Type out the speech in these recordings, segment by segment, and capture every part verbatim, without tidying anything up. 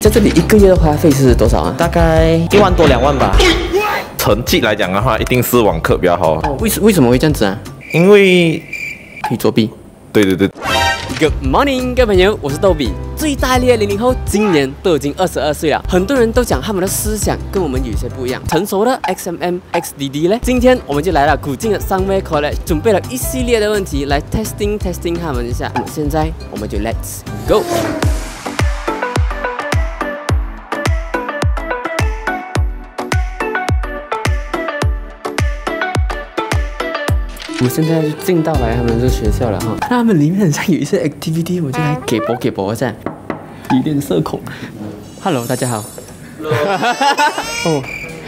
在这里一个月的花费是多少啊？ 大概一万多两万吧。 成绩来讲的话，一定是网课比较好。 哦，为什为什么会这样子啊？ 因为可以作弊。 对对对。 Good morning， 各位朋友，我是豆比。最大力的零零后今年都已经二十二岁了，很多人都讲他们的思想跟我们有些不一样。成熟的 X M M、X D D 呢？今天我们就来了古晋的 Sunway College， 准备了一系列的问题来 testing testing 他们一下。那么现在我们就 Let's go。我们现在就进到来他们这学校了哈，那他们里面好像有一些 activity， 我就来给博给博一下，有点社恐。Hello， 大家好。哦，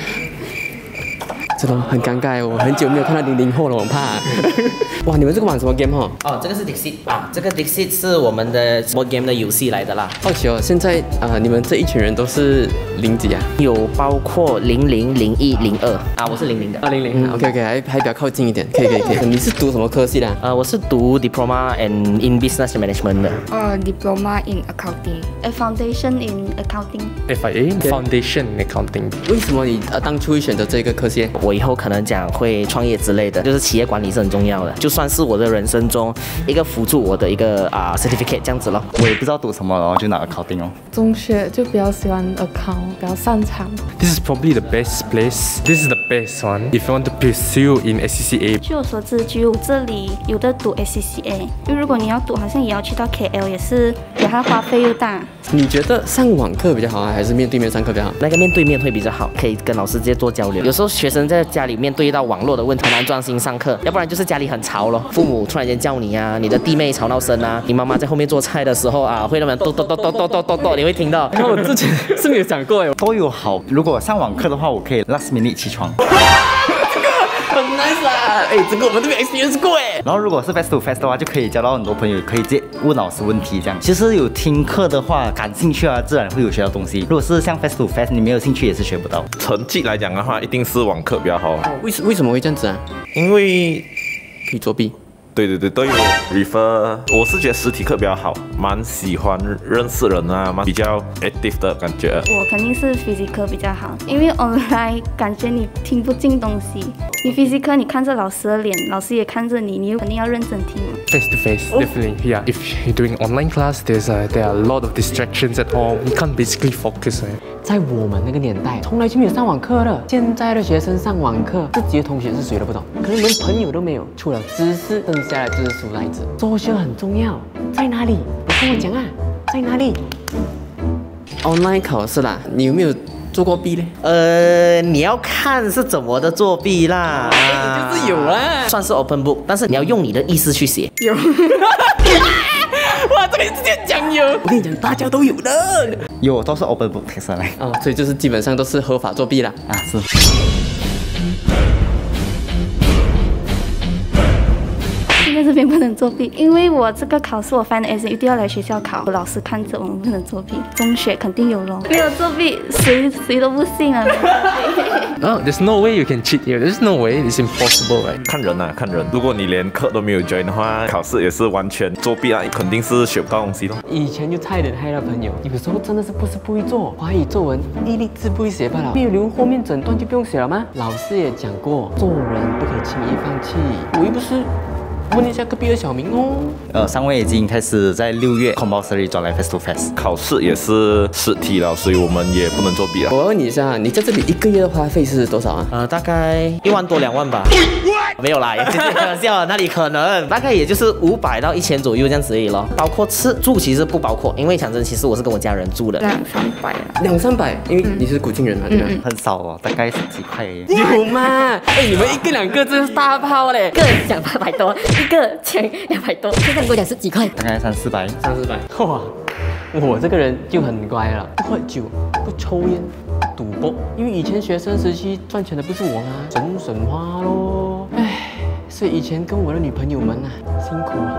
真的很尴尬，我很久没有看到零零后了，我怕。哇，你们这个玩什么 game 哈？ 哦，这个是 Dixit 啊，这个 Dixit 是我们的 board game 的游戏来的啦。 好奇哦，现在啊、呃，你们这一群人都是零几啊？ 有包括零零、零一、零二啊，我是零零的。 二零零 ，OK OK，还还比较靠近一点，可以可以可以。你是读什么科系的、啊？ 呃，我是读 Diploma and in Business Management 的。 呃、uh, Diploma in Accounting, a Foundation in Accounting. F I A Foundation in Accounting。 为什么你呃当初会选择这个科系？ 我以后可能讲会创业之类的，就是企业管理是很重要的，就算是我的人生中一个辅助我的一个啊、uh, certificate 这样子咯。 我也不知道读什么，然后就拿 accounting 哦。 中学就比较喜欢 account， 比较擅长。 This is probably the best place. This is the best one if you want to pursue in S C C A. 据我所知，只有这里有的读 S C C A， 因为如果你要读，好像也要去到 K L， 也是，也它花费又大。 你觉得上网课比较好啊，还是面对面上课比较好？ 那个面对面会比较好，可以跟老师直接做交流。有时候学生在家里面对到网络的问题，很难专心上课，要不然就是家里很吵咯，父母突然间叫你啊，你的弟妹吵闹声啊，你妈妈在后面做菜的时候啊，会那么咚咚咚咚咚咚咚咚，你会听到。 那我之前是没有想过哎， 都有好。如果上网课的话，我可以 last minute 起床。 很 nice 啦，哎，这个我们这边 experience 过哎。 然后如果是 face to face 的话，就可以交到很多朋友，可以直接问老师问题这样。其实有听课的话，感兴趣啊，自然会有学到东西。如果是像 face to face， 你没有兴趣也是学不到。 成绩来讲的话，一定是网课比较好。 为什为什么会这样子啊？ 因为可以作弊。 对对对，都有 refer。我是觉得实体课比较好，蛮喜欢认识人啊，蛮比较 active 的感觉。 我肯定是 physical 比较好，因为 online 感觉你听不进东西。你 physical 你看着老师的脸，老师也看着你，你肯定要认真听嘛。 Face to face, definitely. Yeah. If you're doing online class, there's a, there are a lot of distractions at home. You can't basically focus. Right? 在我们那个年代，从来就没有上网课的。现在的学生上网课，自己的同学是谁都不懂，可能连朋友都没有，除了知识，剩下来就是书呆子。做学很重要，在哪里？你跟我讲啊，在哪里 ？Online 考试啦，你有没有做过弊嘞？ 呃，你要看是怎么的作弊啦。 啊、就是有啦， 算是 open book， 但是你要用你的意思去写。 有。哇，这个直接讲有！我跟你讲，大家都有的。 有，都是 open book test 来。 哦，所以就是基本上都是合法作弊啦。 啊，是。 现在这边不能作弊，因为我这个考试我 final exam 一定要来学校考，老师看着我们不能作弊。中学肯定有咯，没有作弊，谁谁都不信啊。 No, there's no way you can cheat here. There's no way. It's impossible, right? 看人啊，看人。如果你连课都没有 join 的话，考试也是完全作弊啊，肯定是学不到东西咯。 以前就差一点害到朋友，有时候真的是不是不会做，华语作文一粒字不会写罢了，没有留后面整段就不用写了吗？老师也讲过，做人不可以轻易放弃。我又不是。问一下隔壁的小明哦。 呃，三位已经开始在六月 compulsory 转来 face to face， 考试也是实体了，所以我们也不能作弊啊。 我问你一下，你在这里一个月的花费是多少啊？ 呃，大概一万多两万吧。没有啦，也是开玩笑，哪里可能？大概也就是五百到一千左右这样子而已咯。包括吃住其实不包括，因为讲真，其实我是跟我家人住的。 两三百啊。 两三百，因为你是古晋人嘛，对吧？ 嗯、很少哦，大概十几块而已。 有吗？哎，你们一个两个真是大炮嘞！ 一个讲八百多，一个讲两百多，现在你给我讲十几块， 大概三四百， 三四百。哇，我这个人就很乖了，不喝酒，不抽烟，不赌博。因为以前学生时期赚钱的不是我吗？省省花咯。唉，所以以前跟我的女朋友们啊，辛苦了。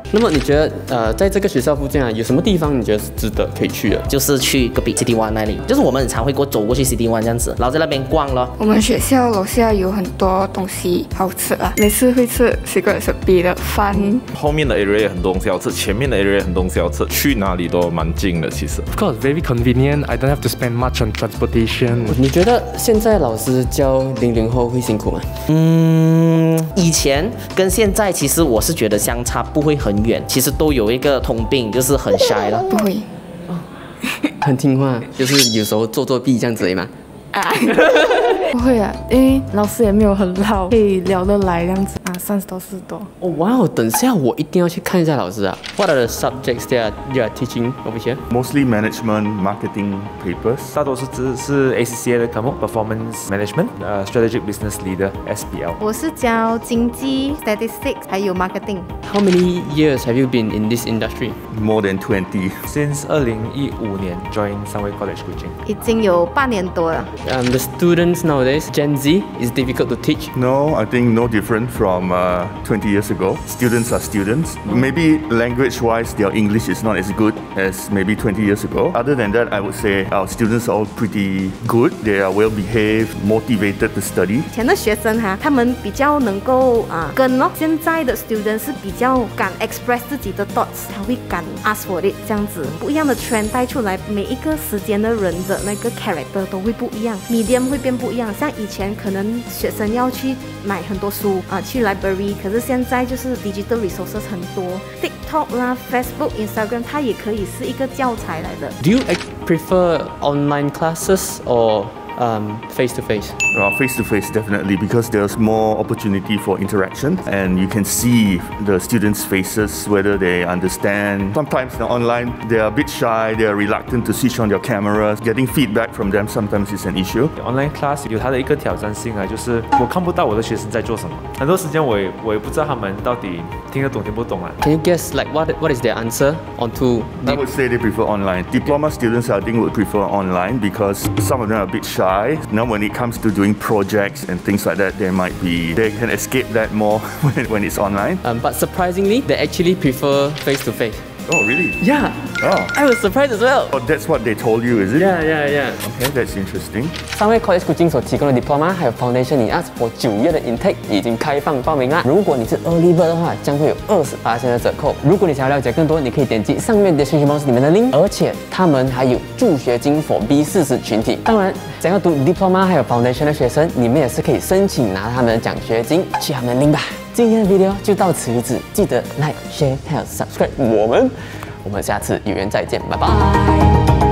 那么你觉得呃，在这个学校附近啊，有什么地方你觉得是值得可以去的？ 就是去隔壁 C D One 那里，就是我们很常会过走过去 C D One 这样子，然后在那边逛咯。 我们学校楼下有很多东西好吃啊，每次会吃 Secret Recipe 的饭。 后面的 area 也很多东西要吃，前面的 area 很多东西要吃，去哪里都蛮近的其实。 Of course, very convenient. I don't have to spend much on transportation. 你觉得现在老师教零零后会辛苦吗？ 嗯，以前跟现在其实我是觉得相差不会很远，其实都有一个通病，就是很 shy 了。 不会， 很听话，就是有时候做作弊这样子而已嘛。 啊，不会啊，因为老师也没有很老，可以聊得来这样子啊，三十多四十多。 哦，哇哦，等下我一定要去看一下老师啊。What are the subjects they are you are teaching over here? Mostly management, marketing papers. 大多数只是 A C C A 的科目 ，Performance Management， 呃 ，Strategic Business Leader S B L。 我是教经济 Statistics 还有 Marketing。 How many years have you been in this industry? More than twenty. Since 二零一五年 join Sunway College Kuching。 已经有半年多了。 Um, the students nowadays, Gen Z, is difficult to teach. No, I think no different from uh, twenty years ago. Students are students. Maybe language-wise, their English is not as good as maybe twenty years ago. Other than that, I would say our students are all pretty good. They are well-behaved, motivated to study. 以前的学生哈，他们比较能够啊跟哦，现在的 student 是比较敢 express 自己的 thoughts， 他会敢 ask for it 这样子，不一样的 trend 带出来，每一个时间的人的那个 character 都会不一样。 medium 会变不一样，像以前可能学生要去买很多书啊，去 library， 可是现在就是 digital resources 很多 ，TikTok 啦、Facebook、Instagram， 它也可以是一个教材来的。 Do you prefer online classes or um, face-to-face? Uh, face-to-face, definitely, because there's more opportunity for interaction and you can see the students' faces, whether they understand. Sometimes you know, online, they are a bit shy, they are reluctant to switch on their cameras. Getting feedback from them sometimes is an issue. Online class 有它的一个挑战性啊，就是我看不到我的学生在做什么，很多时间我也我也不知道他们到底听得懂听不懂啊。 Can you guess like what what is their answer onto? I would say they prefer online. Diploma students, I think, would prefer online because some of them are a bit shy. Now, when it comes to doing projects and things like that, they might be they can escape that more when, when it's online. Um, but surprisingly, they actually prefer face-to-face. Oh, really? Yeah. Oh. I was surprised as well. Oh, that's what they told you, is it? Yeah, yeah, yeah. Okay, that's interesting. Sunway College Kuching 所提供的 Diploma 还有 Foundation in Arts for 九月的 intake 已经开放报名啦。如果你是 Early Bird 的话，将会有二十八%的折扣。如果你想要了解更多，你可以点击上面 description box 里面的 link， 而且他们还有助学金 for B 四十群体。当然，想要读 Diploma 还有 Foundation 的学生，你们也是可以申请拿他们的奖学金，去他们的 link 吧。今天的 video 就到此为止，记得 like、share 还有 subscribe 我们。我们下次有缘再见，拜拜。